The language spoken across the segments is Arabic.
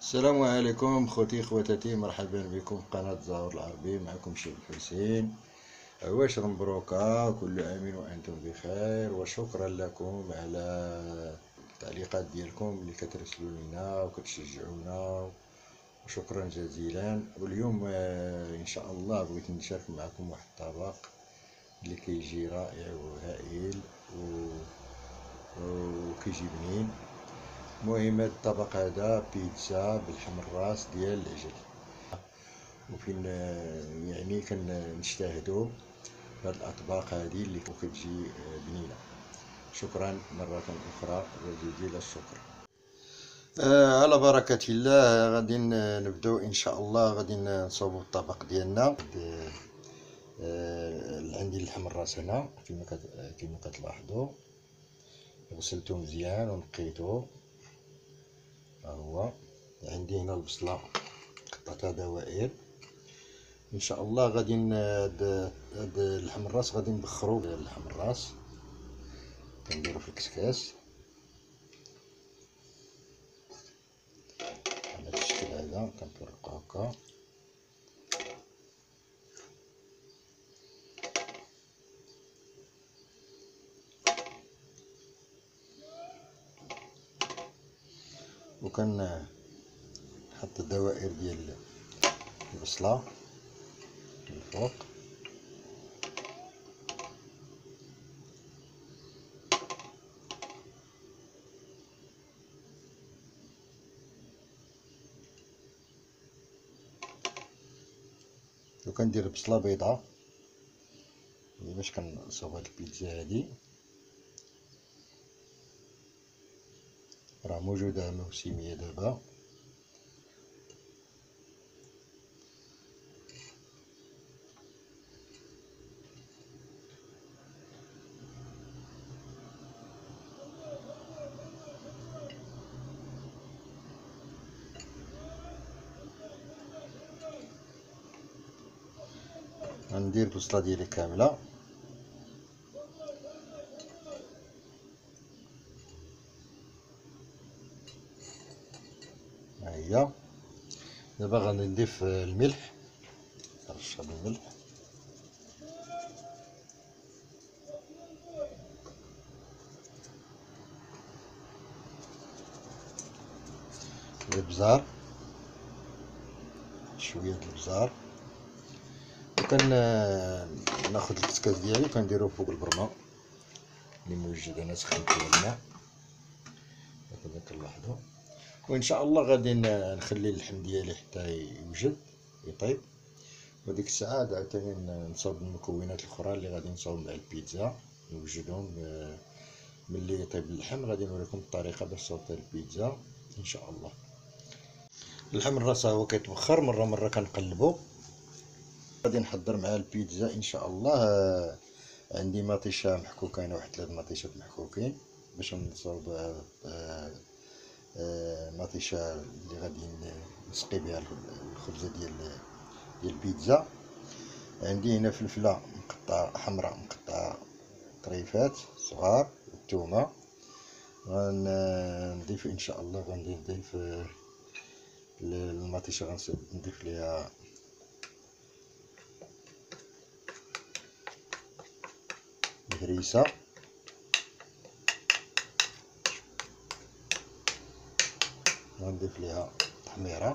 السلام عليكم خوتي خواتاتي، مرحبا بكم في قناة زهور العربي. معكم شيخ الحسين. عواش مبروكة، كل عام وأنتم بخير، وشكرا لكم على التعليقات ديالكم اللي كترسلوا لنا وكتشجعونا، وشكرا جزيلا. واليوم إن شاء الله بغيت نشارك معكم واحد الطبق اللي كيجي رائع وهائل وكيجي بنين. المهم هاد الطبق هذا بيتزا باللحم الراس ديال العجل، وفين يعني كنجتهدوا بهاد الاطباق هذه اللي كتجي بنينه. شكرا مره اخرى وجزيل الشكر. على بركه الله غادي نبداو ان شاء الله. غادي نصوبوا الطبق ديالنا. عندي اللحم الراس هنا كما كتلاحظوا، غسلته مزيان ونقيته. ها هو عندي هنا البصله قطعتها دوائر. ان شاء الله غادي هاد اللحم الراس غادي نبخرو اللحم الراس، كنديرو في الكسكاس على هاد الشكل هذا، كنفرقو هكا. نحط الدوائر ديال البصله من الفوق. وكندير بصله بيضاء باش كنصاوب هاد البيتزا هادي. راه موجوده موسميه دابا. غندير البصله ديالي كامله. ها هي. دابا غادي نضيف الملح، رشه بالملح، الابزار، شويه د الابزار. ناخذ الكسكاس ديالي وكنديرو فوق البرمه اللي موجود. انا سخنت الماء هكذا كنلاحظوا. وان شاء الله غادي نخلي اللحم ديالي حتى يوجد يطيب، وديك الساعه عاوتاني نصاوب المكونات الاخرى اللي غادي نصاوب مع البيتزا، نوجدهم. ملي يطيب اللحم غادي نوريكم الطريقه باش تصاوب البيتزا ان شاء الله. اللحم الراس هو كيتبخر، مره كنقلبو. غادي نحضر مع البيتزا ان شاء الله. عندي مطيشه محكوكين، واحد 3 مطيشات محكوكين باش نصاوب مطيشه اللي غادي نسقي بها الخبزه ديال البيتزا. عندي هنا فلفله مقطعه حمراء مقطعه طريفات صغار، والثومه. غنضيف ان شاء الله، غنضيف المطيشه، غنضيف ليها هريسه، غنضيف ليها تحميره،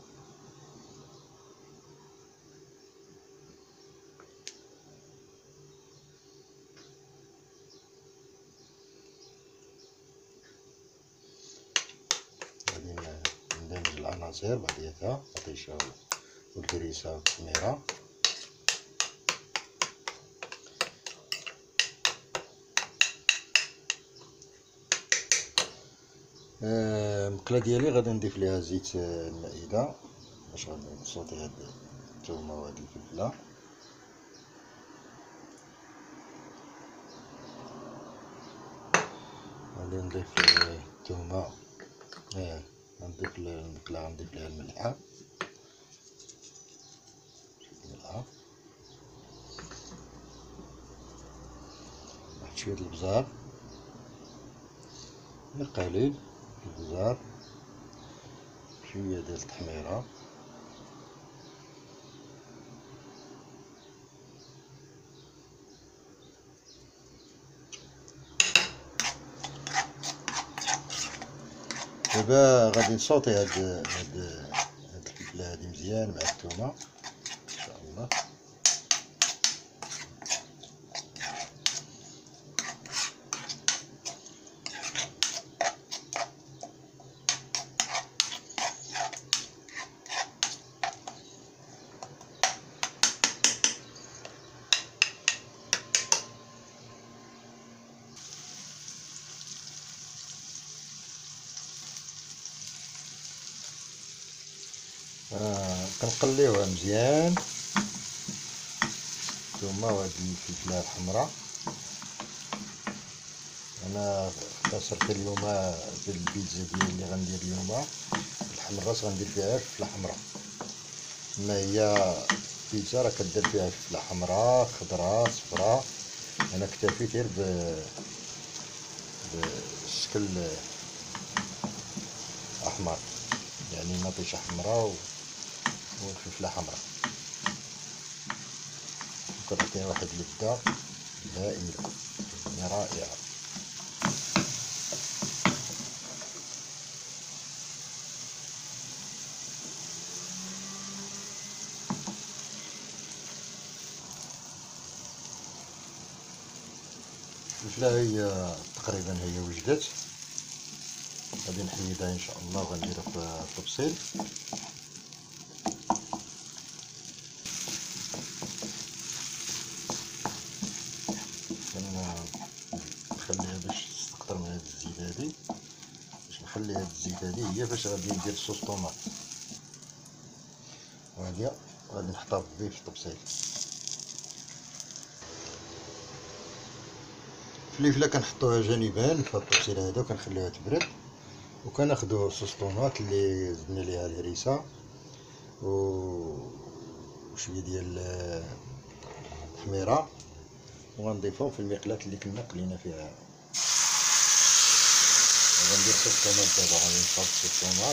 غادي ندمج العناصر بعضياتها، المطيشه والهريسه والتحميره. المقله ديالي غادي نضيف ليها زيت المائده باش غادي نصوتي هاد الثومه وهاد الفلفله. غادي نضيف الثومه، غنضيف المقله، غنضيف ليها الملحه، واحد شويه الابزار قليل، البزار، شويه ديال التحميره. دابا غادي نصوتي هاد الفلفله هادي مزيان مع الثومه ان شاء الله. كنقليوها مزيان الثومه وهاد الفلفله الحمراء. انا اختصرت اليوم في البيتزا ديالي اللي غندير اليوم اللحم الراس غندير فيها فلفله حمراء. ما هي بيتزا راه كدير فيها فلفله حمراء خضراء صفراء، انا اكتفيت غير بالشكل احمر، يعني مطيشه حمراء والفلفله حمراء، وكتعطيها واحد اللذة هائله يعني رائعه. الفلفله هي تقريبا هي وجدت، غادي نحيدها ان شاء الله وغنديرها في التبصيل. نخليها باش تستقطر من هاد الزيت هادي، باش نخلي هاد الزيت هادي هي باش غادي ندير صوص طوماط، وهادي غادي نحطها في الطبسيل. الفليفله كنحطوها جانبا في الطبسيل هذا وكنخليوها تبرد، وكناخدو صوص طوماط اللي زدنا ليها الهريسه وشويه ديال التحميره، وغنضيفوهم في المقلاة اللي كنا قلينا فيها. غندير صوص طوماط دابا، غادي نصاوب صوص طوماط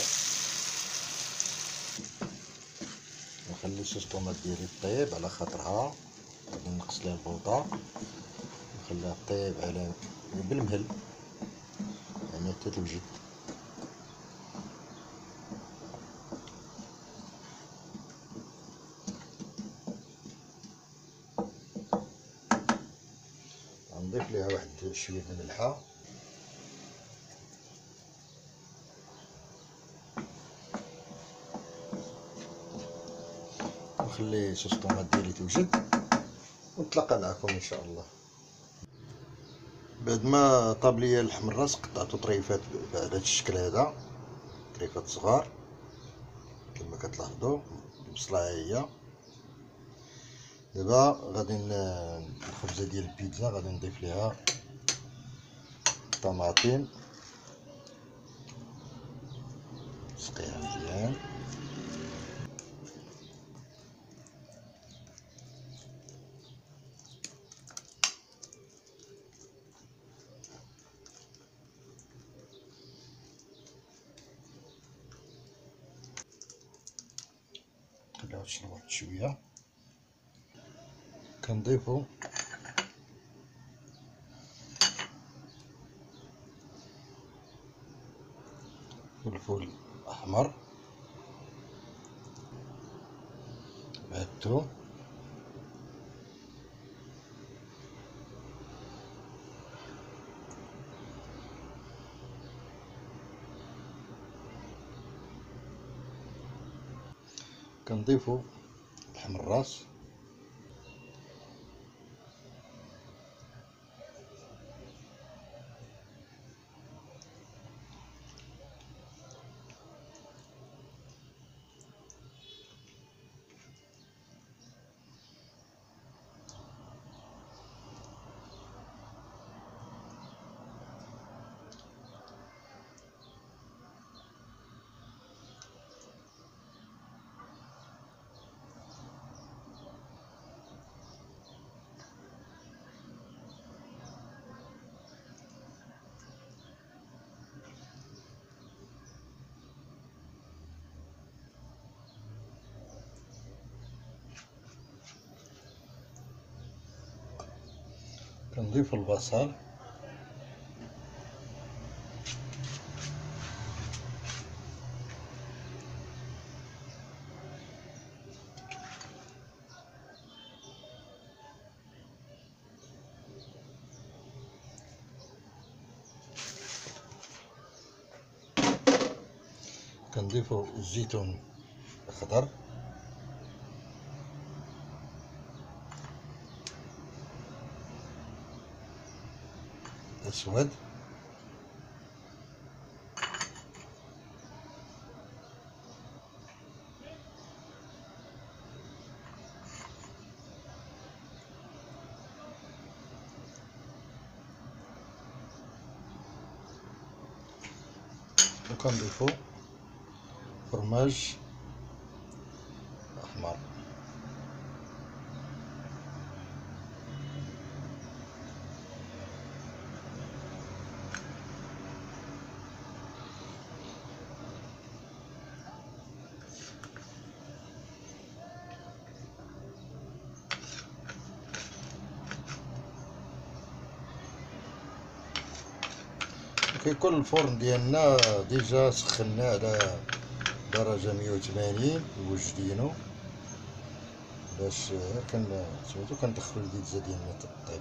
نخلي صوص طوماط ديالي طيب على خاطرها، غادي نقص ليها البوطه نخليها طيب على بالمهل يعني حتى توجد. غنضيف ليها واحد شويه د الملحه، نخلي صوص طوماط ديالي توجد ونتلاقى معكم ان شاء الله. بعد ما طاب ليا اللحم الراس قطعته طريفات بهذا الشكل هذا، طريفات صغار كما كتلاحظوا. البصله هي دابا غادي الخبزه ديال البيتزا غادي نضيف ليها طماطم، نسقيها مزيان، نخليها تشرب واحد شويه. كنضيفو فلفل احمر مع الثوم، كنضيفو لحم الراس، كنضيف البصل، كنضيفو الزيتون الخضر، اسود، وكنضيفو فرماج احمر. كيكون الفرن ديالنا ديجا سخناه على درجة 180 موجدينو باش سميتو كندخلو البيتزا ديالنا تطيب.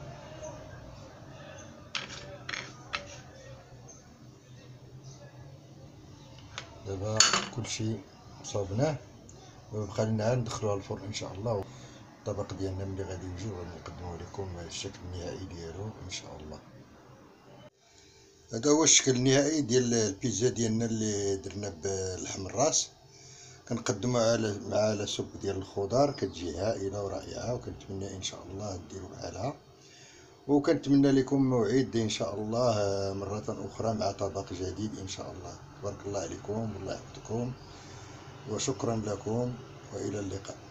دابا كلشي صوبناه وبقى لنا عاد ندخلوها الفرن ان شاء الله. الطبق ديالنا ملي غادي يجي غادي نقدمو لكم الشكل النهائي ديالو ان شاء الله. هذا هو الشكل النهائي ديال البيتزا ديالنا اللي درنا بلحم الراس. كنقدموها مع سوب ديال الخضر، كتجي هائله ورائعه، وكنتمنى ان شاء الله ديروا بحالها، وكنتمنى لكم موعد ان شاء الله مره اخرى مع طبق جديد ان شاء الله. تبارك الله عليكم والله يحفظكم، وشكرا لكم والى اللقاء.